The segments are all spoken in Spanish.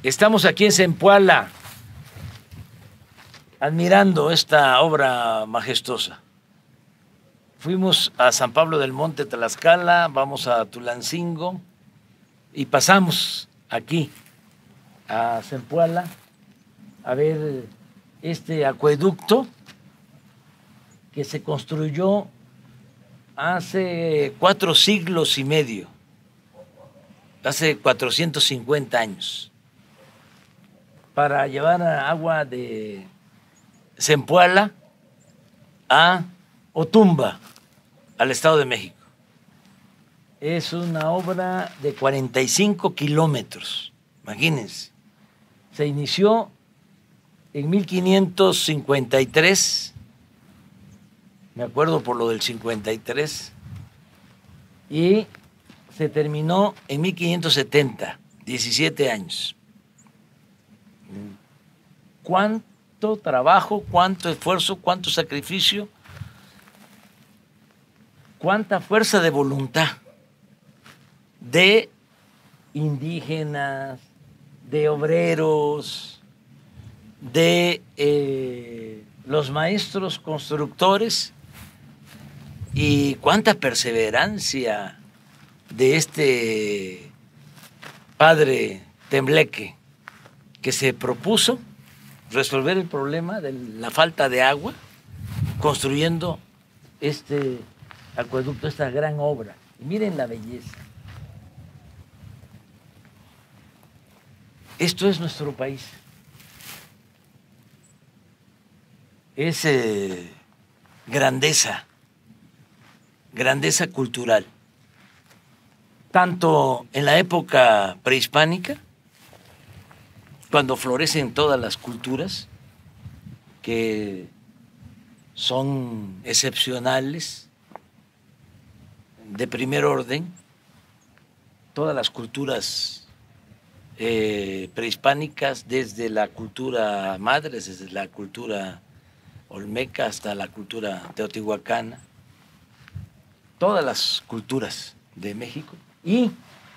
Estamos aquí en Zempoala, admirando esta obra majestuosa. Fuimos a San Pablo del Monte, Tlaxcala, vamos a Tulancingo y pasamos aquí a Zempoala a ver este acueducto que se construyó hace 4 siglos y medio, hace 450 años, para llevar agua de Zempoala a Otumba, al Estado de México. Es una obra de 45 kilómetros, imagínense. Se inició en 1553, me acuerdo por lo del 53, y se terminó en 1570, 17 años. ¿Cuánto trabajo, cuánto esfuerzo, cuánto sacrificio, cuánta fuerza de voluntad de indígenas, de obreros, de los maestros constructores y cuánta perseverancia de este padre tembleque que se propuso resolver el problema de la falta de agua construyendo este acueducto, esta gran obra. Y miren la belleza. Esto es nuestro país. Es grandeza, grandeza cultural. Tanto en la época prehispánica, cuando florecen todas las culturas que son excepcionales, de primer orden, todas las culturas prehispánicas, desde la cultura madre, desde la cultura olmeca hasta la cultura teotihuacana, todas las culturas de México, y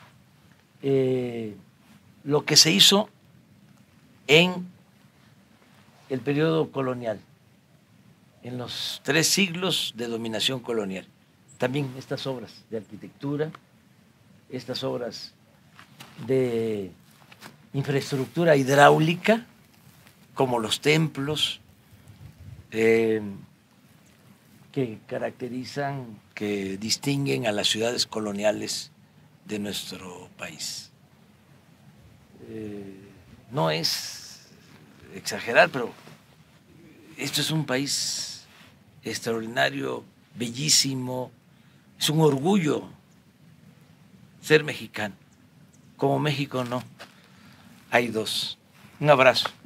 lo que se hizo en el periodo colonial, en los 3 siglos de dominación colonial. También estas obras de arquitectura, estas obras de infraestructura hidráulica, como los templos, que caracterizan, que distinguen a las ciudades coloniales de nuestro país. No es exagerar, pero esto es un país extraordinario, bellísimo, es un orgullo ser mexicano. Como México no hay dos. Un abrazo.